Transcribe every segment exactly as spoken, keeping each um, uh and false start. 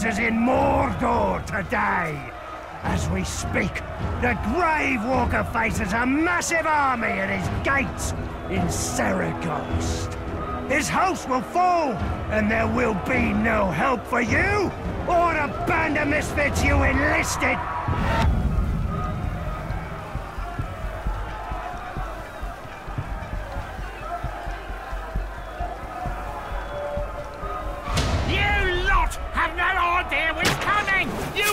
forces in Mordor today. As we speak, the Grave Walker faces a massive army at his gates in Saragost. His host will fall, and there will be no help for you or the band of misfits you enlisted. You lot have no idea what's coming! You...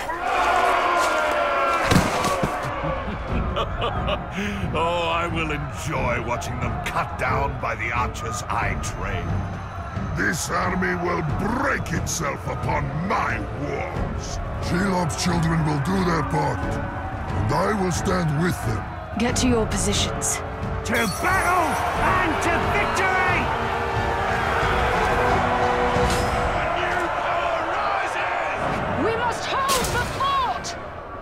Oh, I will enjoy watching them cut down by the archers I train. This army will break itself upon my walls. Shelob's children will do their part, and I will stand with them. Get to your positions. To battle and to victory! We must hold the fort!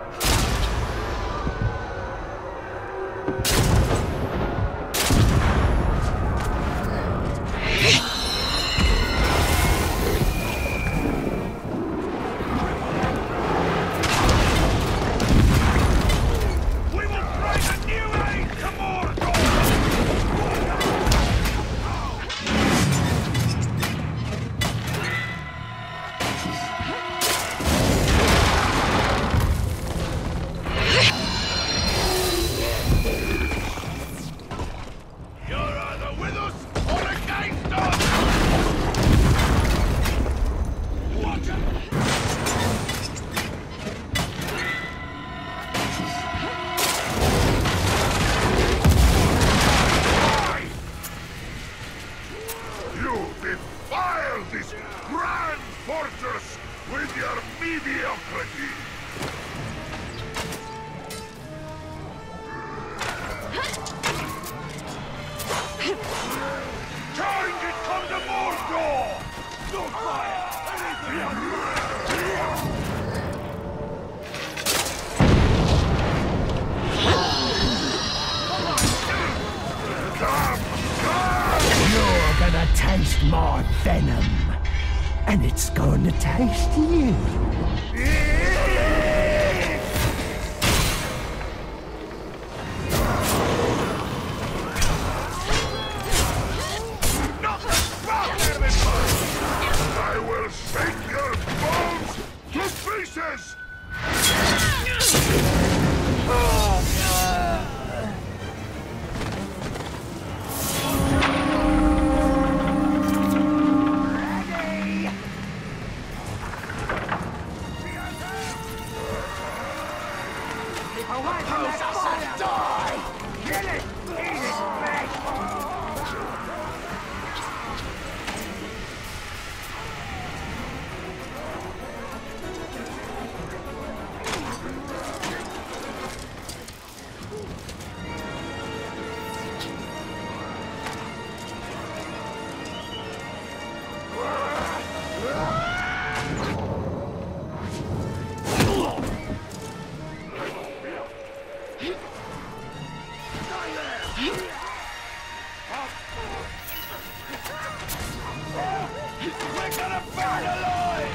We will bring a new age to Mordor! You're either with us or against us! Watch it! You defile this grand fortress with your mediocrity! Change it come to Mordor! No fire! Come! Come! You're gonna taste my venom, and it's going to taste you. I will shake your bones to pieces! Away from that fire! Die! Kill it! Eat it, flesh! We're gonna burn alive!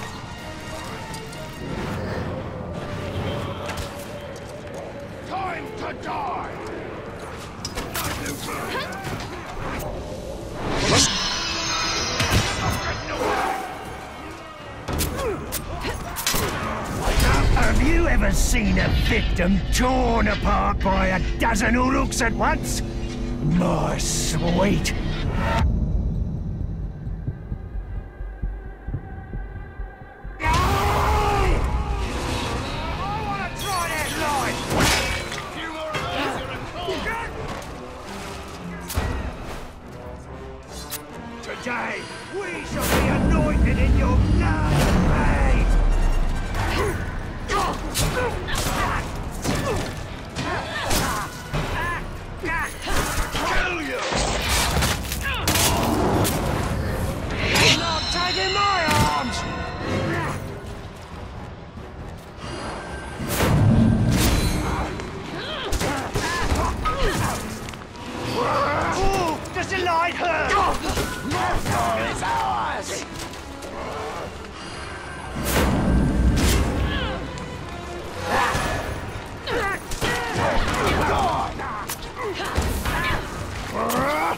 Time to die! Have you ever seen a victim torn apart by a dozen Uruks at once? My sweet. Today, we shall be anointed in your blood, Ray! Kill you! You're not taking my arms! Oh, does the light hurt? Mordor is ours!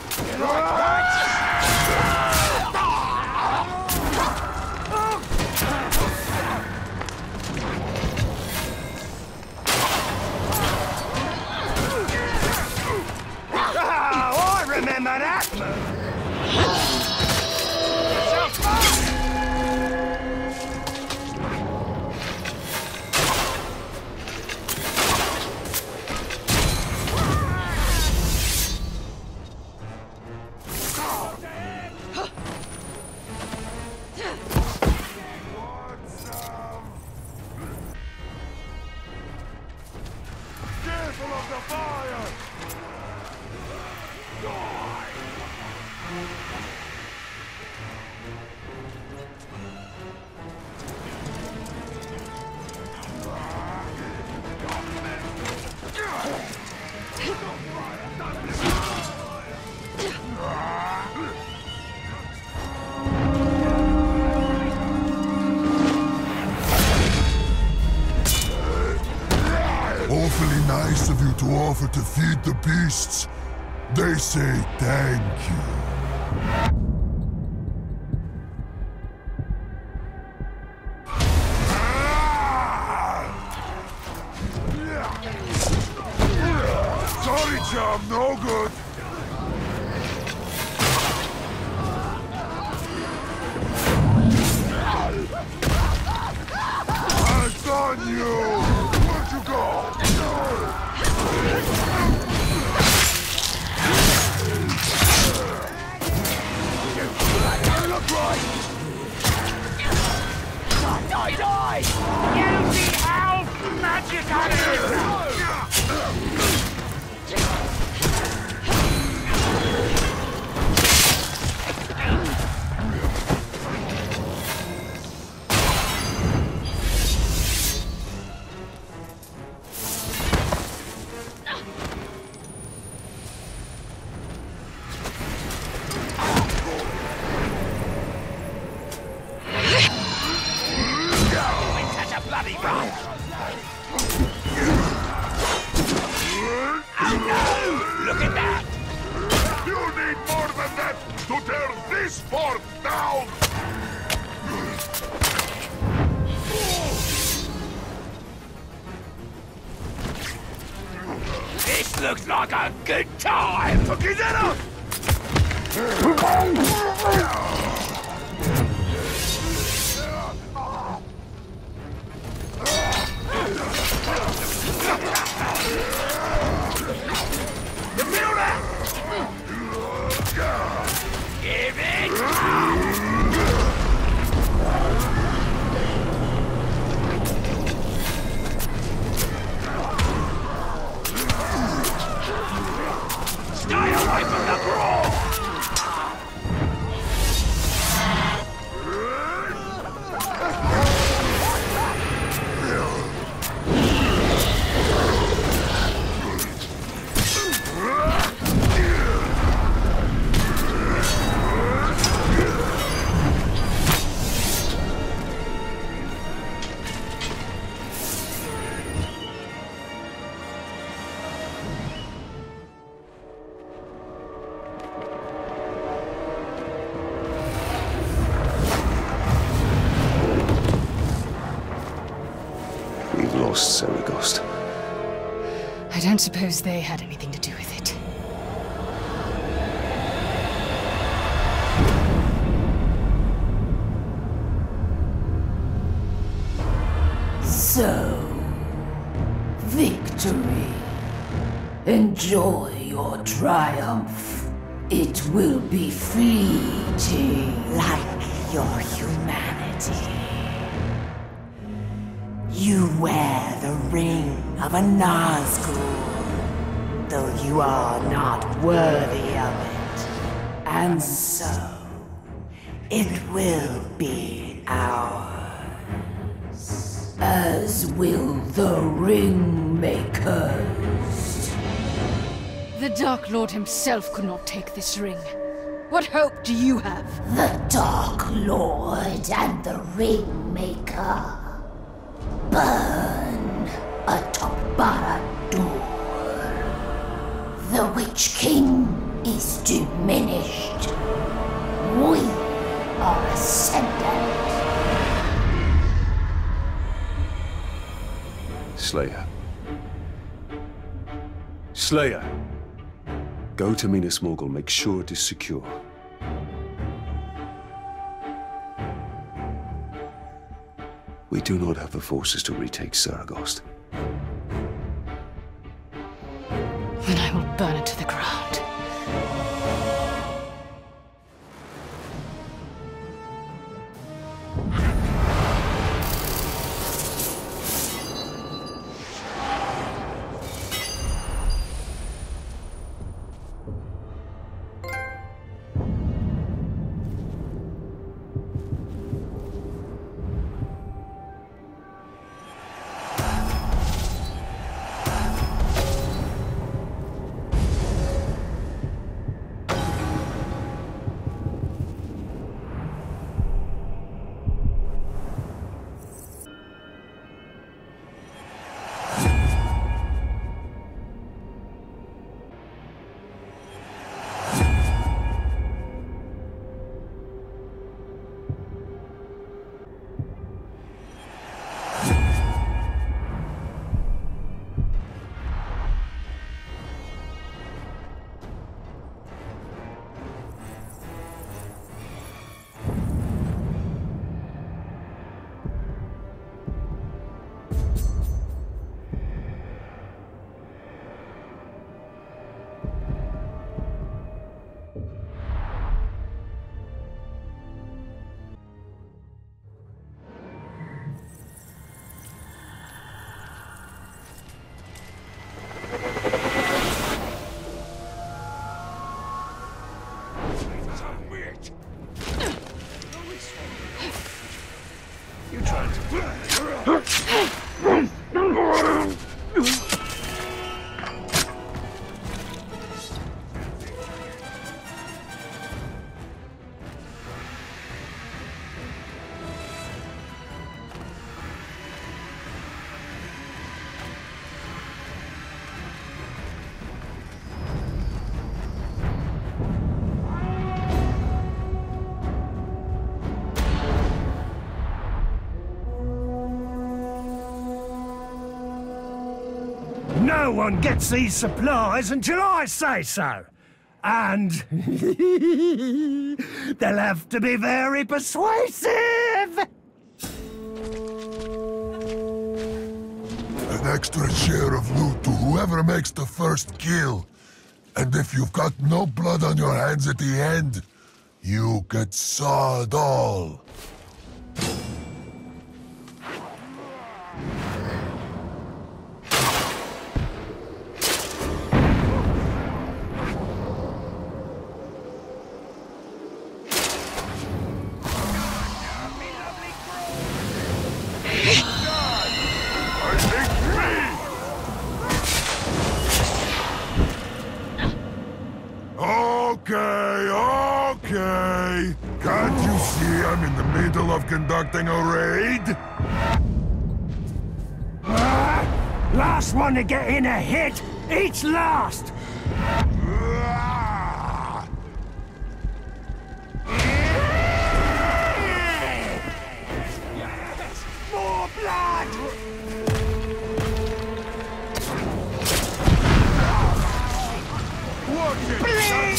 Oh, I remember that move. Awfully nice of you to offer to feed the beasts. They say thank you. Sorry, chum, no good. I've done you! Where'd you go? Look right! Die, die! Use the elf magic on it! Look at that! You need more than that to tear this fort down! This looks like a good time! Took his head off! You feel that? Give it! Stay away from the brawl! We've lost Seregost. I don't suppose they had anything to do with it. So, victory. Enjoy your triumph. It will be fleeting, like your humanity. You wear the ring of a Nazgul, though you are not worthy of it. And so, it will be ours, as will the Ringmakers. The Dark Lord himself could not take this ring. What hope do you have? The Dark Lord and the Ringmaker burn atop Barad-dûr. The Witch King is diminished. We are ascendant. Slayer. Slayer! Go to Minas Morgul, make sure it is secure. We do not have the forces to retake Saragost. Then I will burn it to the ground. No one gets these supplies until I say so. And they'll have to be very persuasive. An extra share of loot to whoever makes the first kill. And if you've got no blood on your hands at the end, you get sod all. Okay, okay. Can't you see I'm in the middle of conducting a raid? Ah, last one to get in a hit, eats last. Ah! Yes! More blood! Please!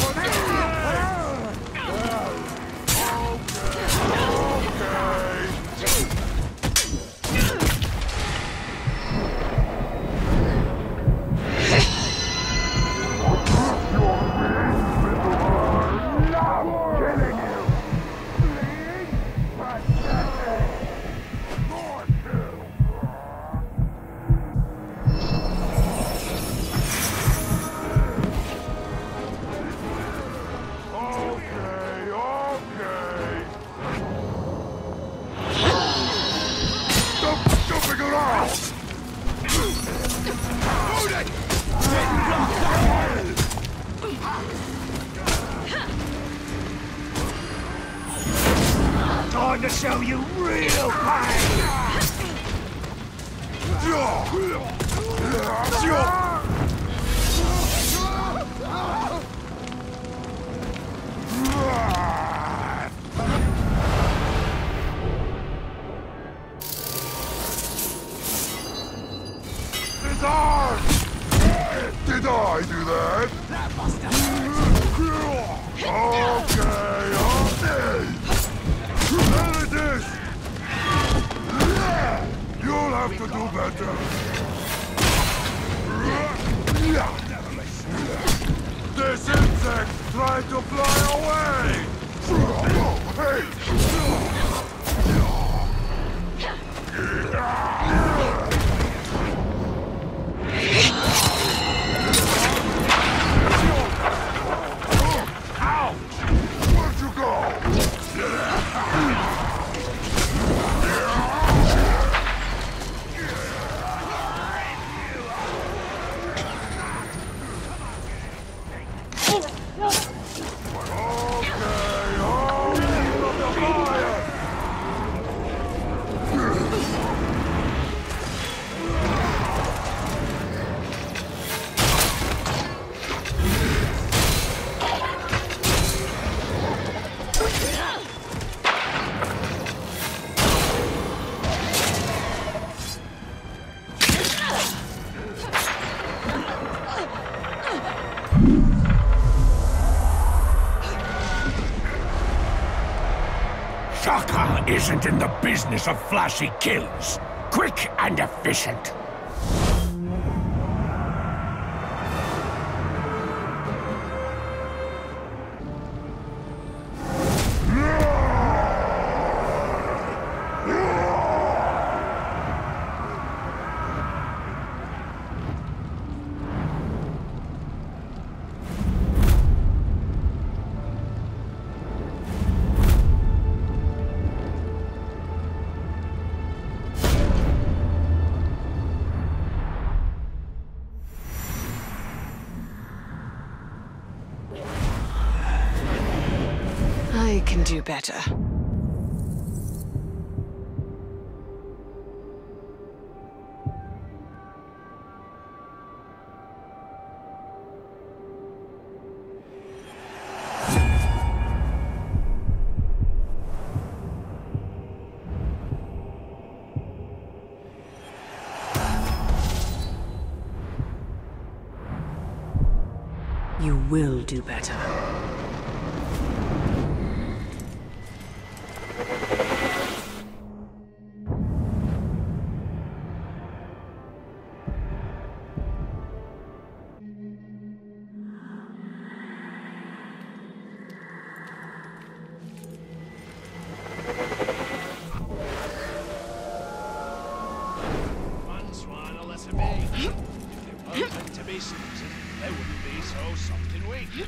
Time to show you real pain! okay. There it is! You'll have to do better. This insect tried to fly away! Hey! Where'd you go? Shaka isn't in the business of flashy kills. Quick and efficient. I can do better. You will do better. They wouldn't be so soft and weak.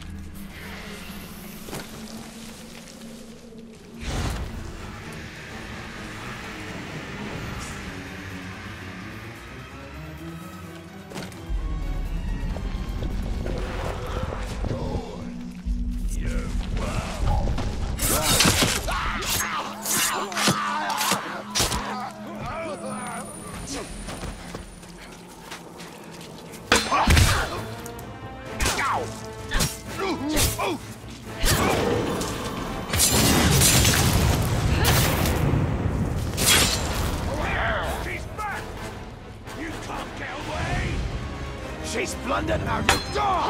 She's blundered our new door!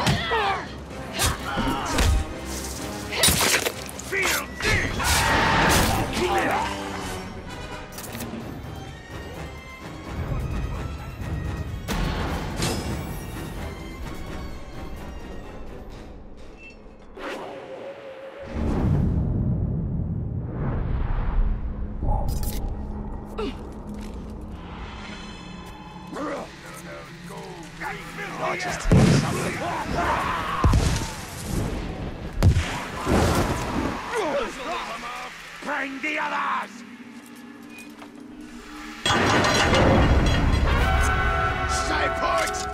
Feel this! I'll just take something. Bring the others! Stay put!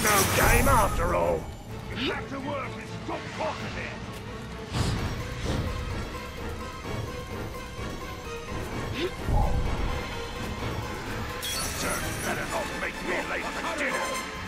no game after all. Back to work and stop talking it. Sir, better not make me late for dinner.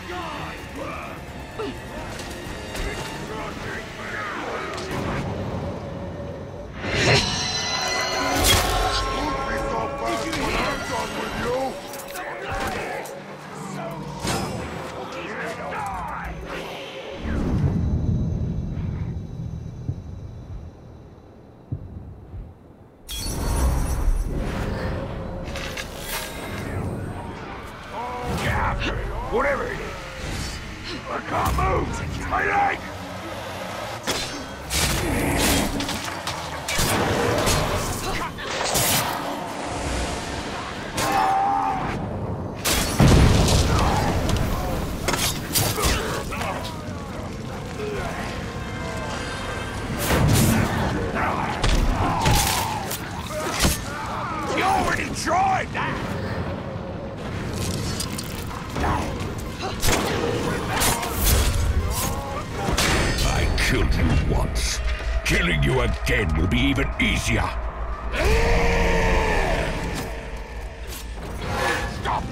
Whatever it is. I can't move! My leg! You already tried that! I killed you once. Killing you again will be even easier. Stop!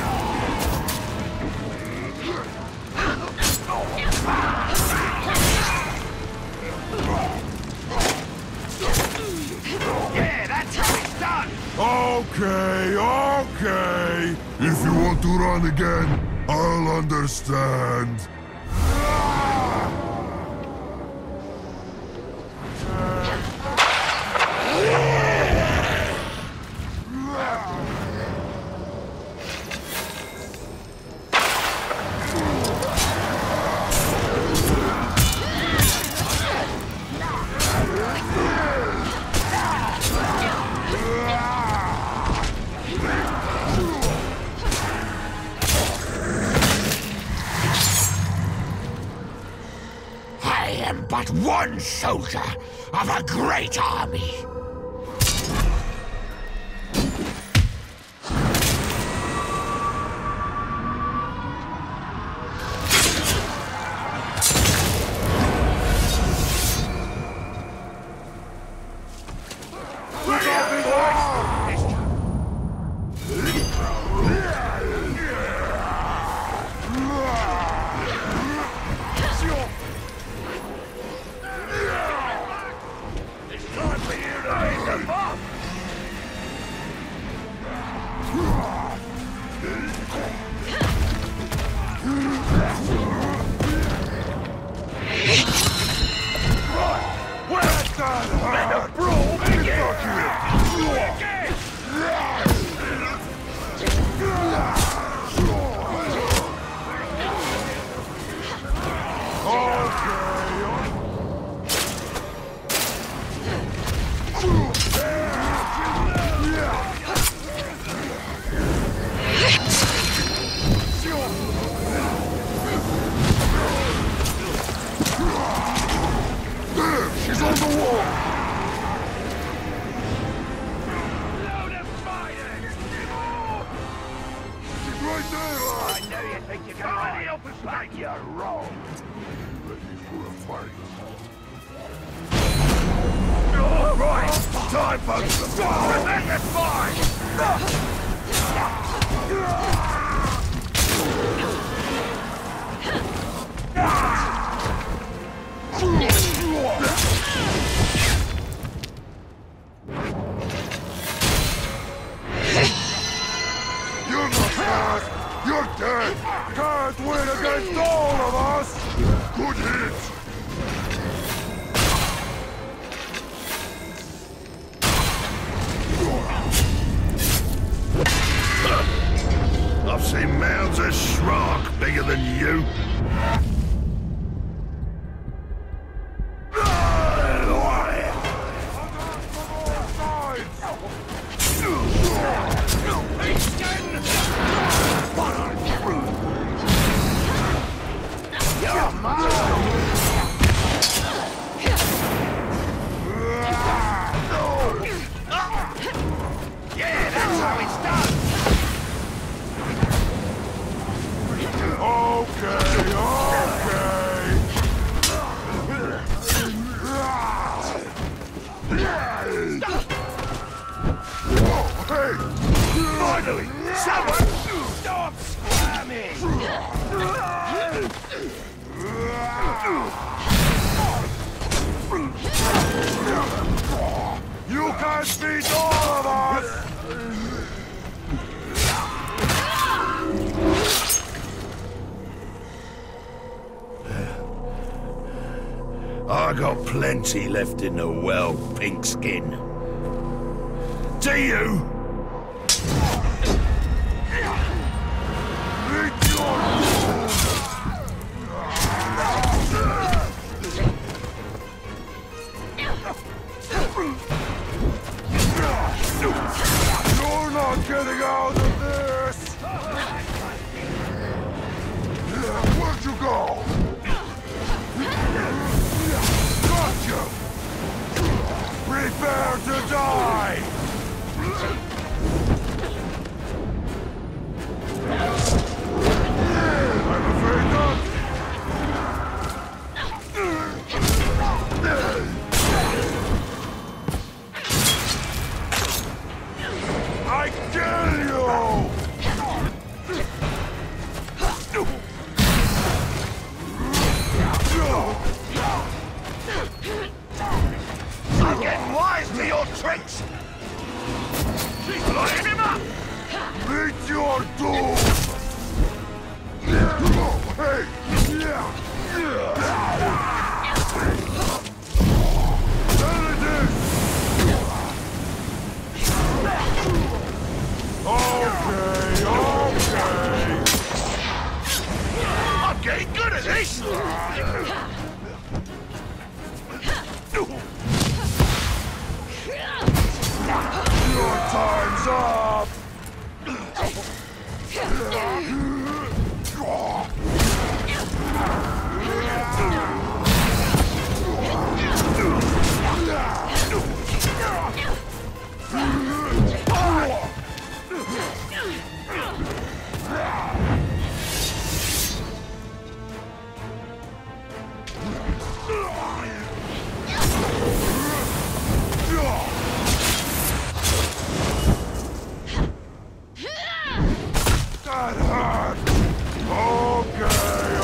Yeah, that's how it's done! Okay, okay. If you want to run again, I'll understand. I am but one soldier of a great army. Time for the fight! You're not bad. You're dead. Can't win against all of us. Good hit. I've seen mounds of shrark bigger than you. Yeah, that's how it's done! Okay. Stop squirming! You can't beat all of us! I got plenty left in the well, Pinkskin. Do you? You're not getting out of this! Where'd you go? Gotcha! Prepare to die! I'm afraid not! I kill you! I'm getting wise to your tricks! She's lighting him up! Meet your doom! Hey! There it is! Okay, okay! I'm getting good at this! Your time's up! That hurt! Okay,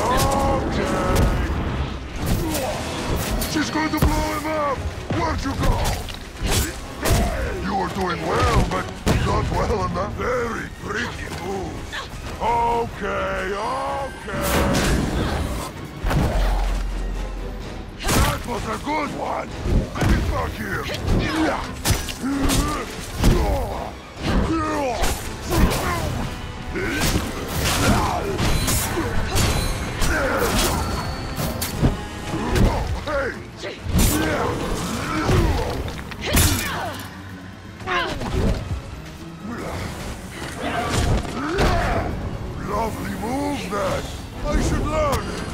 okay! She's going to blow him up! Where'd you go? You were doing well, but not well enough. Very pretty moves. Okay, okay! That was a good one! Get back here! Lovely move, that! I should learn it!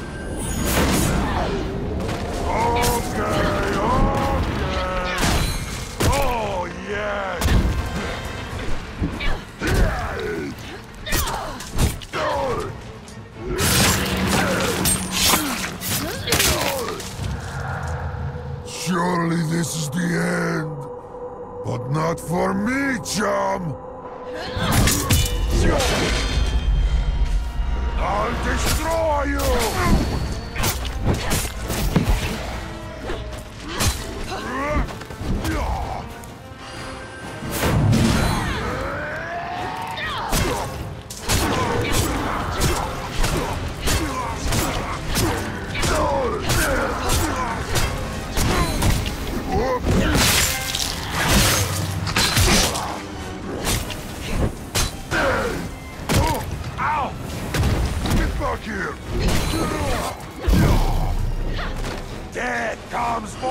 Okay, okay! Oh, yes! Surely this is the end. But not for me, chum! I'll destroy you! Ow! Get back here! Death comes for